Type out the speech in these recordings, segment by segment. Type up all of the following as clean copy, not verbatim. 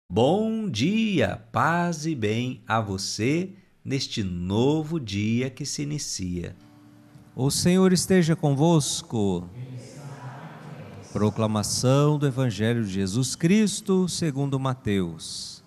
Bom dia, paz e bem a você neste novo dia que se inicia. O Senhor esteja convosco. Proclamação do Evangelho de Jesus Cristo, segundo Mateus.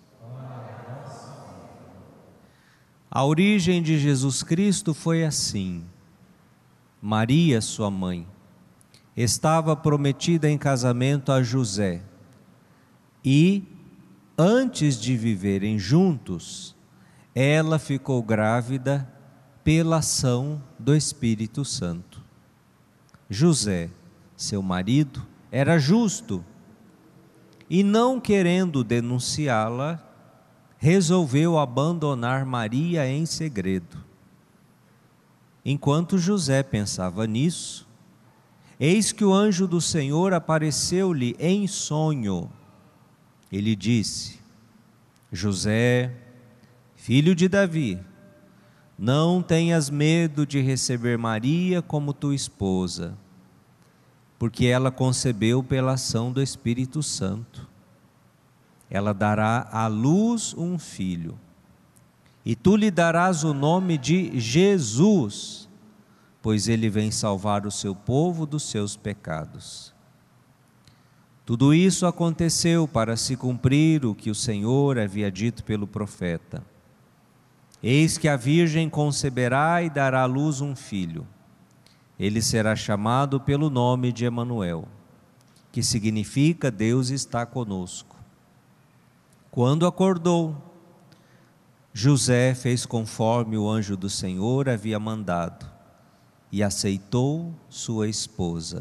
A origem de Jesus Cristo foi assim. Maria, sua mãe, estava prometida em casamento a José e, antes de viverem juntos, ela ficou grávida pela ação do Espírito Santo. José, seu marido, era justo e, não querendo denunciá-la, resolveu abandonar Maria em segredo. Enquanto José pensava nisso, eis que o anjo do Senhor apareceu-lhe em sonho. Ele disse: José, filho de Davi, não tenhas medo de receber Maria como tua esposa, porque ela concebeu pela ação do Espírito Santo. Ela dará à luz um filho, e tu lhe darás o nome de Jesus, pois ele vem salvar o seu povo dos seus pecados. Tudo isso aconteceu para se cumprir o que o Senhor havia dito pelo profeta. Eis que a virgem conceberá e dará à luz um filho. Ele será chamado pelo nome de Emanuel, que significa Deus está conosco. Quando acordou, José fez conforme o anjo do Senhor havia mandado e aceitou sua esposa.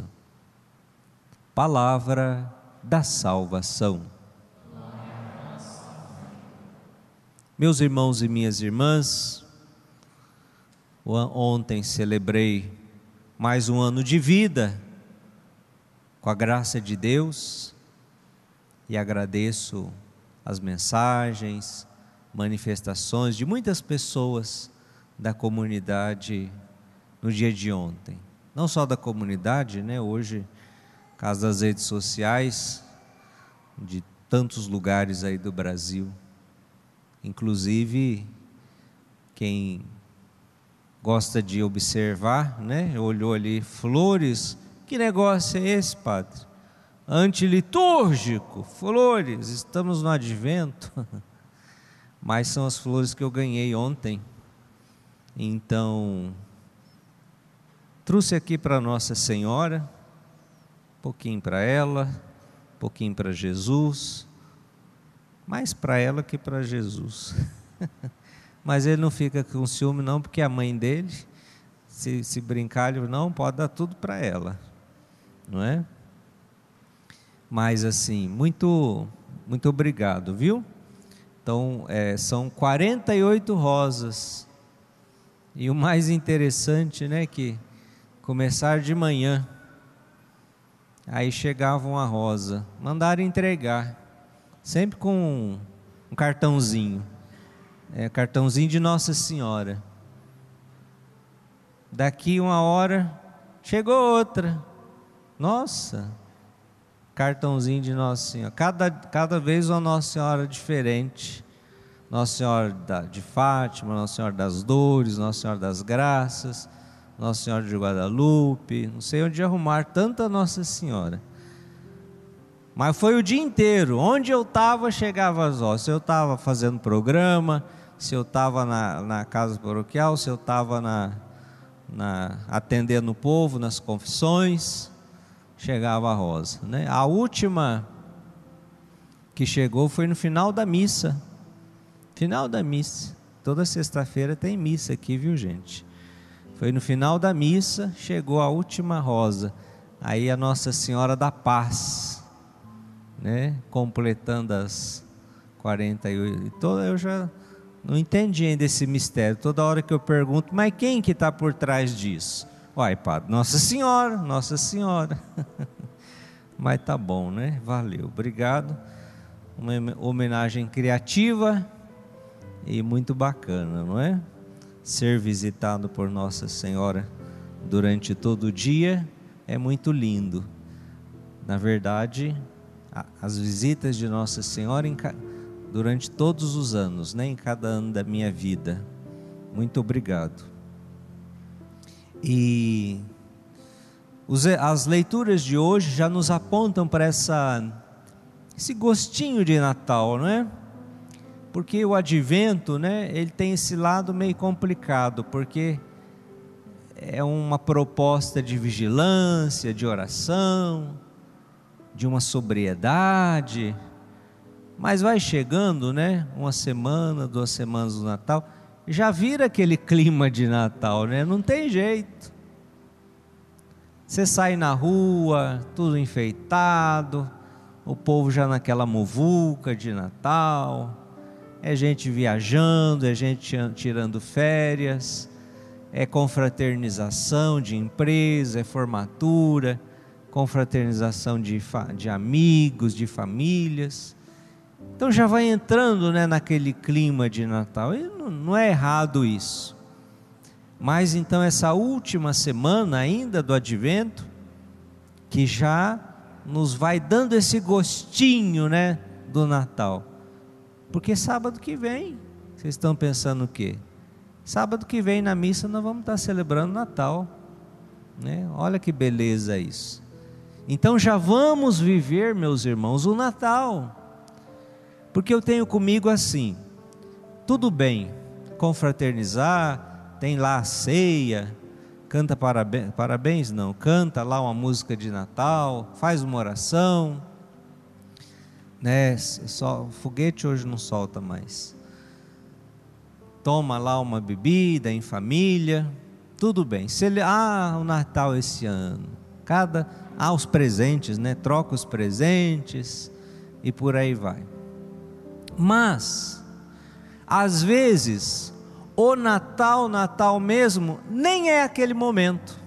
Palavra da salvação. Meus irmãos e minhas irmãs, ontem celebrei mais um ano de vida, com a graça de Deus, e agradeço as mensagens, manifestações de muitas pessoas da comunidade no dia de ontem. Não só da comunidade, né? Hoje, por causa das redes sociais, de tantos lugares aí do Brasil. Inclusive, quem gosta de observar, né? Olhou ali, flores, que negócio é esse, padre? Antilitúrgico, flores, estamos no advento. Mas são as flores que eu ganhei ontem. Então, trouxe aqui para Nossa Senhora, um pouquinho para ela, um pouquinho para Jesus, mais para ela que para Jesus. Mas ele não fica com ciúme não, porque a mãe dele, se brincar, ele não, pode dar tudo para ela, não é? Mas assim, muito obrigado, viu? Então, são 48 rosas, e o mais interessante, né, que começaram de manhã, aí chegava uma rosa, mandaram entregar, sempre com um cartãozinho, cartãozinho de Nossa Senhora. Daqui uma hora, chegou outra, nossa, cartãozinho de Nossa Senhora, cada vez uma Nossa Senhora diferente, Nossa Senhora de Fátima, Nossa Senhora das Dores, Nossa Senhora das Graças, Nossa Senhora de Guadalupe, não sei onde arrumar tanta Nossa Senhora, mas foi o dia inteiro, onde eu estava chegava as rosas, se eu estava fazendo programa, se eu estava na casa paroquial, se eu estava atendendo o povo, nas confissões, chegava a rosa, né? A última que chegou foi no final da missa. Toda sexta-feira tem missa aqui, viu, gente? Foi no final da missa, chegou a última rosa. Aí a Nossa Senhora da Paz, né? Completando as 48. Eu já não entendi ainda esse mistério. Toda hora que eu pergunto, mas quem que está por trás disso? Uai, padre, Nossa Senhora. Mas tá bom, né? Valeu, obrigado. Uma homenagem criativa e muito bacana, não é? Ser visitado por Nossa Senhora durante todo o dia é muito lindo. Na verdade, as visitas de Nossa Senhora durante todos os anos, né, em cada ano da minha vida. Muito obrigado. E as leituras de hoje já nos apontam para esse gostinho de Natal, não é? Porque o advento, né, ele tem esse lado meio complicado, porque é uma proposta de vigilância, de oração, de uma sobriedade, mas vai chegando, né, uma semana, 2 semanas do Natal, já vira aquele clima de Natal, né? Não tem jeito. Você sai na rua, tudo enfeitado, o povo já naquela muvuca de Natal, é gente viajando, é gente tirando férias, é confraternização de empresa, é formatura, confraternização de amigos, de famílias. Então já vai entrando, né, naquele clima de Natal, e não é errado isso. Mas então essa última semana ainda do advento, que já nos vai dando esse gostinho, né, do Natal. Porque sábado que vem, vocês estão pensando o quê? Sábado que vem na missa nós vamos estar celebrando Natal, né? Olha que beleza isso. Então já vamos viver, meus irmãos, o Natal. Porque eu tenho comigo assim, tudo bem, confraternizar, tem lá a ceia, canta parabéns não, canta lá uma música de Natal, faz uma oração, né? Só foguete hoje não solta mais. Toma lá uma bebida em família, tudo bem. O Natal esse ano, os presentes, né? Troca os presentes e por aí vai. Mas às vezes o Natal mesmo nem é aquele momento.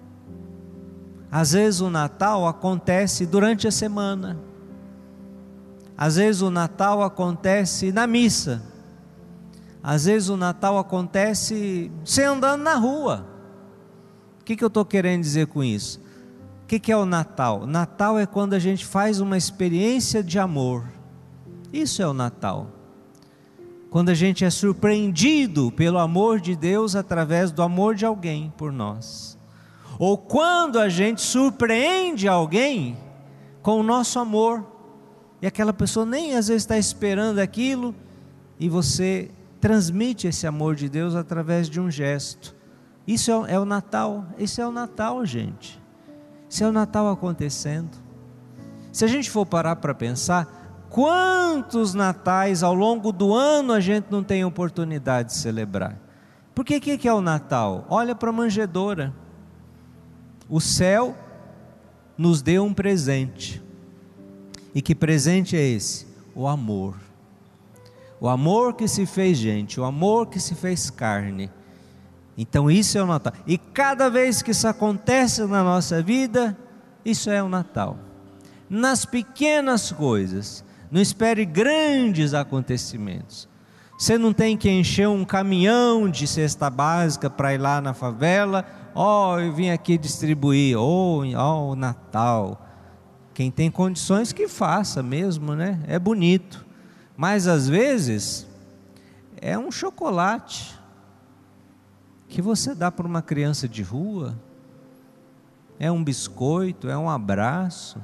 Às vezes o Natal acontece durante a semana. Às vezes o Natal acontece na missa. Às vezes o Natal acontece você andando na rua. O que eu estou querendo dizer com isso? O que é o Natal? Natal é quando a gente faz uma experiência de amor. Isso é o Natal. Quando a gente é surpreendido pelo amor de Deus através do amor de alguém por nós. Ou quando a gente surpreende alguém com o nosso amor. E aquela pessoa nem às vezes está esperando aquilo, e você transmite esse amor de Deus através de um gesto. Isso é o Natal. Isso é o Natal, gente. Isso é o Natal acontecendo. Se a gente for parar para pensar, quantos natais ao longo do ano a gente não tem oportunidade de celebrar? Porque o que é o Natal? Olha para a manjedoura. O céu nos deu um presente. E que presente é esse? O amor. O amor que se fez gente, o amor que se fez carne. Então isso é o Natal. E cada vez que isso acontece na nossa vida, isso é o Natal. Nas pequenas coisas. Não espere grandes acontecimentos. Você não tem que encher um caminhão de cesta básica para ir lá na favela. Eu vim aqui distribuir. O Natal. Quem tem condições que faça mesmo, né? É bonito. Mas às vezes é um chocolate que você dá para uma criança de rua. É um biscoito, é um abraço.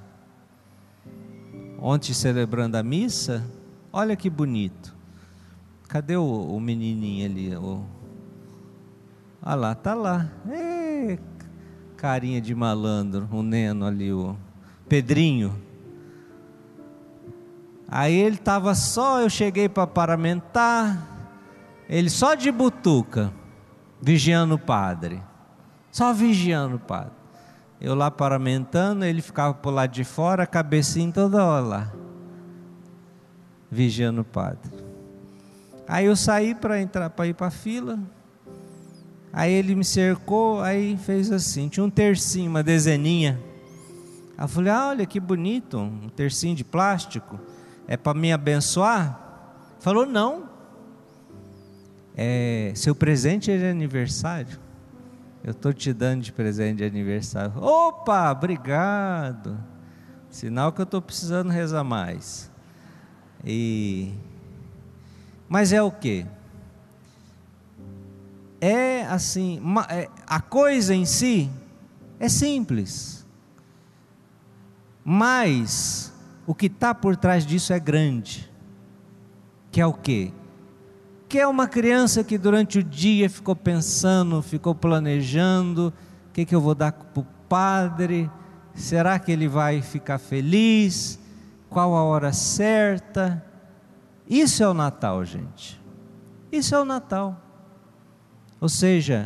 Ontem celebrando a missa, olha que bonito. Cadê o menininho ali? Ah lá, está lá. Carinha de malandro, o Neno ali, o Pedrinho. Aí ele estava eu cheguei para paramentar, ele só de butuca, vigiando o padre. Só vigiando o padre. Eu lá paramentando, ele ficava por lado de fora, a cabecinha toda hora lá, vigiando o padre. Aí eu saí para ir para a fila, aí ele me cercou, aí fez assim, tinha um tercinho, uma dezeninha. Aí eu falei, olha que bonito, um tercinho de plástico, é para me abençoar? Falou, não, seu presente é de aniversário. Eu estou te dando de presente de aniversário. Opa, obrigado. Sinal que eu estou precisando rezar mais. E Mas é o quê? É assim, a coisa em si é simples, mas o que está por trás disso é grande, que é o quê? Que é uma criança que durante o dia ficou pensando, ficou planejando, o que eu vou dar para o padre, será que ele vai ficar feliz, qual a hora certa? Isso é o Natal, gente, isso é o Natal. Ou seja,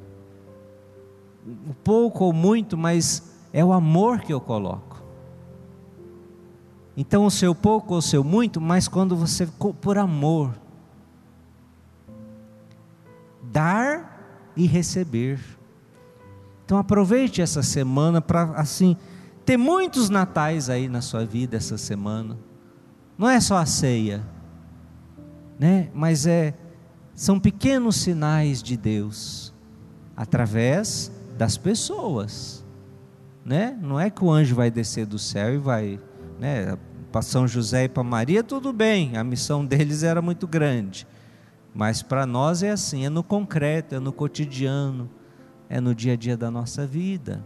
pouco ou muito, mas é o amor que eu coloco. Então o seu pouco ou o seu muito, mas quando você, por amor, dar e receber. Então aproveite essa semana para assim, ter muitos natais aí na sua vida essa semana. Não é só a ceia, né? Mas são pequenos sinais de Deus, através das pessoas, né? Não é que o anjo vai descer do céu e vai, né? Para São José e para Maria tudo bem, a missão deles era muito grande, mas para nós é assim, é no concreto, é no cotidiano, é no dia a dia da nossa vida.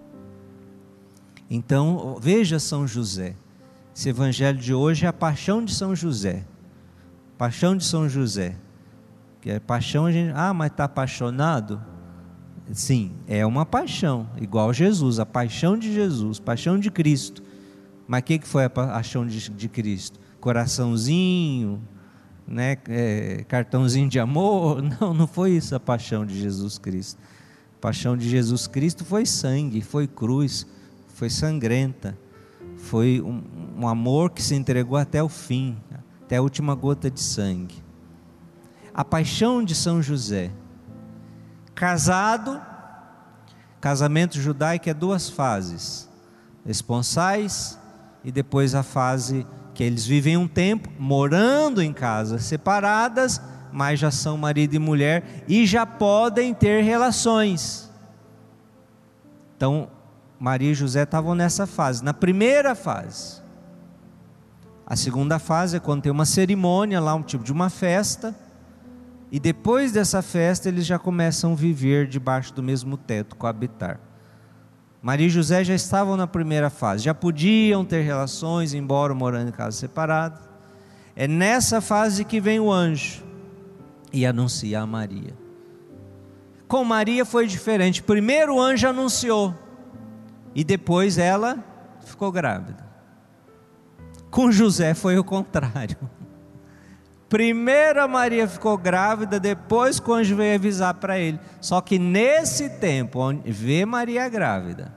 Então veja São José, esse evangelho de hoje é a paixão de São José, paixão de São José, que é paixão, a gente, mas está apaixonado? Sim, é uma paixão, igual Jesus, a paixão de Jesus, paixão de Cristo. Mas o que foi a paixão de Cristo? Coraçãozinho, né? Cartãozinho de amor? Não foi isso a paixão de Jesus Cristo. A paixão de Jesus Cristo foi sangue, foi cruz, foi sangrenta, foi um amor que se entregou até o fim, até a última gota de sangue. A paixão de São José, casado, casamento judaico é 2 fases, esponsais e depois a fase que eles vivem um tempo, morando em casas separadas, mas já são marido e mulher e já podem ter relações. Então, Maria e José estavam nessa fase, na primeira fase. A segunda fase é quando tem uma cerimônia lá, um tipo de uma festa, e depois dessa festa eles já começam a viver debaixo do mesmo teto, coabitar. Maria e José já estavam na primeira fase, já podiam ter relações, embora morando em casas separadas. É nessa fase que vem o anjo e anuncia a Maria. Com Maria foi diferente, primeiro o anjo anunciou e depois ela ficou grávida. Com José foi o contrário. Primeiro a Maria ficou grávida, depois que o anjo veio avisar para ele. Só que nesse tempo, ver Maria grávida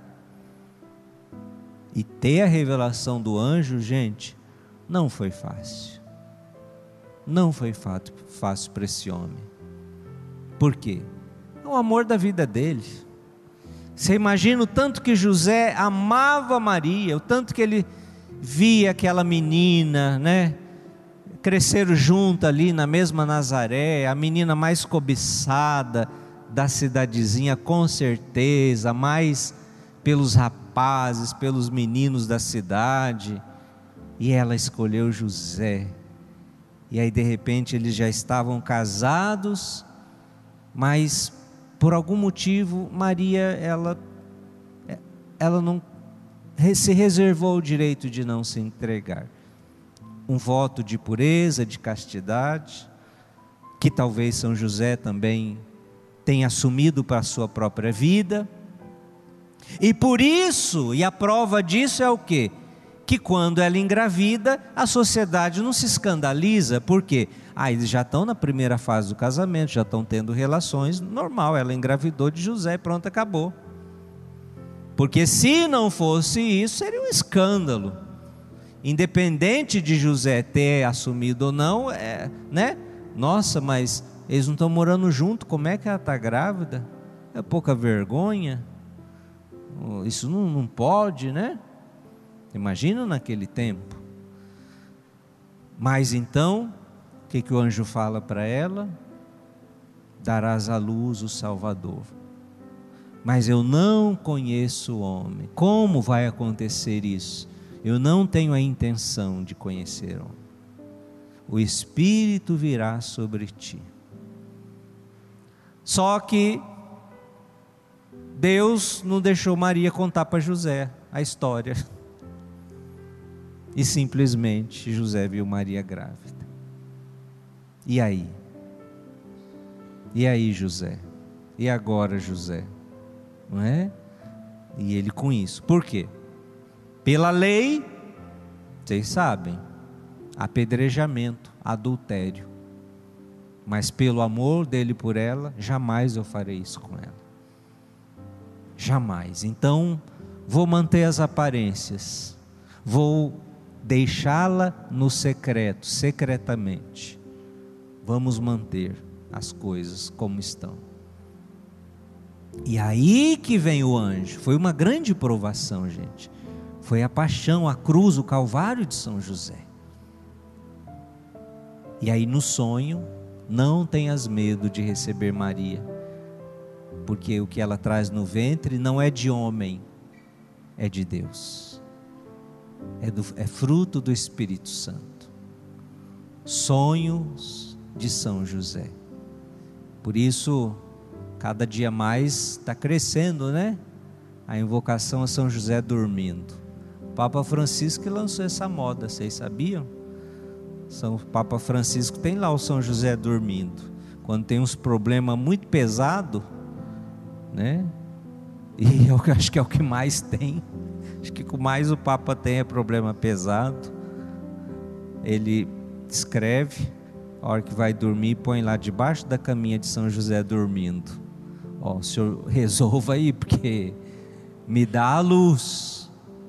e ter a revelação do anjo, gente, não foi fácil. Não foi fácil para esse homem. Por quê? É o amor da vida dele. Você imagina o tanto que José amava Maria, o tanto que ele via aquela menina, né? Cresceram junto ali na mesma Nazaré, a menina mais cobiçada da cidadezinha, com certeza, mais pelos rapazes, pelos meninos da cidade, e ela escolheu José. E aí de repente eles já estavam casados, mas por algum motivo Maria, ela não se reservou o direito de não se entregar. Um voto de pureza, de castidade, que talvez São José também tenha assumido para a sua própria vida. E por isso, e a prova disso é o quê? Que quando ela engravida, a sociedade não se escandaliza, porque eles já estão na primeira fase do casamento, já estão tendo relações, normal, ela engravidou de José, pronto, acabou. Porque se não fosse isso, seria um escândalo. Independente de José ter assumido ou não, né? Nossa, mas eles não estão morando junto, como é que ela está grávida? É pouca vergonha, isso não pode, né? Imagina naquele tempo. Mas então, o que o anjo fala para ela? Darás à luz o Salvador. Mas eu não conheço o homem. Como vai acontecer isso? Eu não tenho a intenção de conhecer o homem. o Espírito virá sobre ti. Só que Deus não deixou Maria contar para José a história. E simplesmente José viu Maria grávida. E aí? E aí, José? E agora, José? Não é? E ele com isso. Por quê? Pela lei, vocês sabem, apedrejamento, adultério. Mas pelo amor dele por ela, jamais eu farei isso com ela. Jamais. Então, vou manter as aparências. Vou deixá-la no secreto, secretamente. Vamos manter as coisas como estão. E aí que vem o anjo. Foi uma grande provação, gente. Foi a paixão, a cruz, o calvário de São José. E aí no sonho, não tenhas medo de receber Maria, porque o que ela traz no ventre não é de homem, é de Deus, é fruto do Espírito Santo. Sonhos de São José. Por isso, cada dia mais está crescendo, né? A invocação a São José dormindo. O Papa Francisco que lançou essa moda, vocês sabiam? O Papa Francisco tem lá o São José dormindo. Quando tem uns problemas muito pesados, né? E eu acho que é o que mais tem. Acho que o que mais o Papa tem é problema pesado. Ele escreve, a hora que vai dormir, põe lá debaixo da caminha de São José dormindo. Ó, o senhor resolva aí, porque me dá a luz.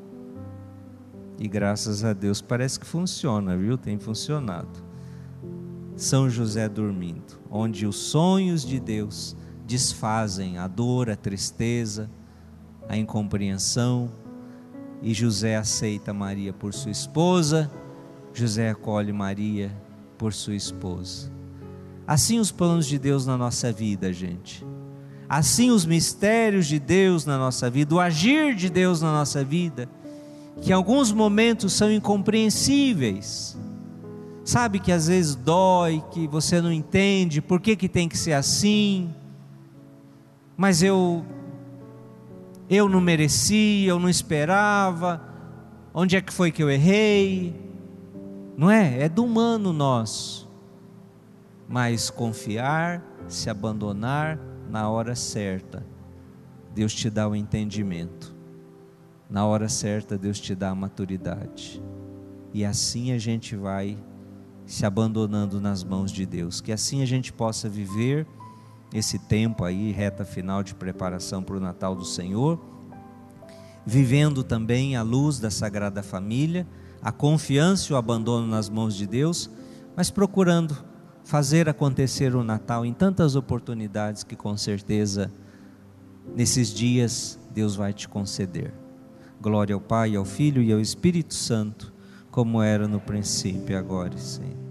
E graças a Deus parece que funciona, viu? Tem funcionado. São José dormindo, onde os sonhos de Deus desfazem a dor, a tristeza, a incompreensão. E José aceita Maria por sua esposa, José acolhe Maria por sua esposa. Assim os planos de Deus na nossa vida, gente. Assim os mistérios de Deus na nossa vida, o agir de Deus na nossa vida, que em alguns momentos são incompreensíveis. Sabe que às vezes dói, que você não entende por que tem que ser assim. Mas eu não mereci, eu não esperava. Onde é que foi que eu errei? Não é? É do humano nosso. Mas confiar, se abandonar na hora certa, Deus te dá o entendimento. Na hora certa Deus te dá a maturidade. E assim a gente vai se abandonando nas mãos de Deus. Que assim a gente possa viver esse tempo aí, reta final de preparação para o Natal do Senhor, vivendo também a luz da Sagrada Família, a confiança e o abandono nas mãos de Deus, mas procurando fazer acontecer o Natal em tantas oportunidades que com certeza nesses dias Deus vai te conceder. Glória ao Pai, ao Filho e ao Espírito Santo, como era no princípio, agora e sempre.